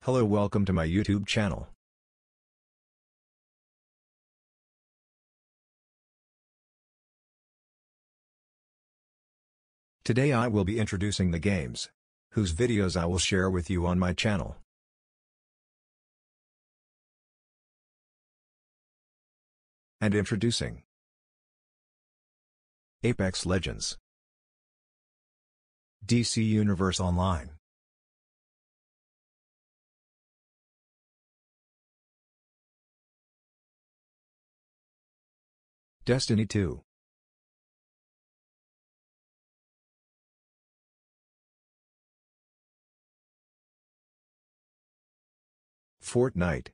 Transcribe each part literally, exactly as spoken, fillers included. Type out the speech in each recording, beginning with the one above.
Hello, welcome to my YouTube channel. Today I will be introducing the games, whose videos I will share with you on my channel. And introducing Apex Legends, D C Universe Online, Destiny two, Fortnite,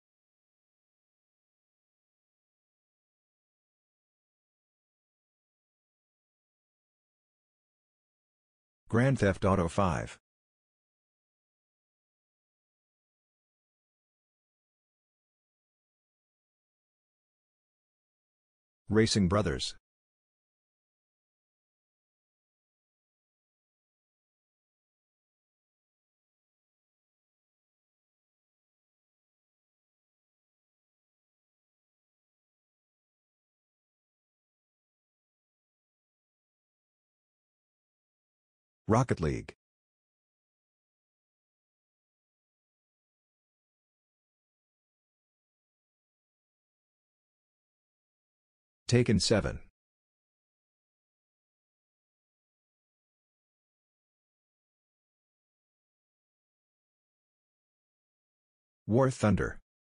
Grand Theft Auto five, Racing Brothers, Rocket League, Taken seven, War Thunder,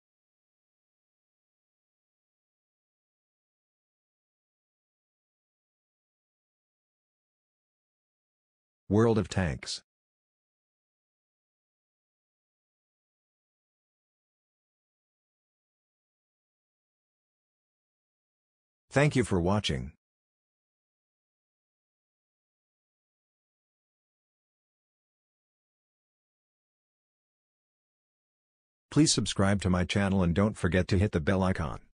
World of Tanks, Thank you for watching. Please subscribe to my channel and don't forget to hit the bell icon.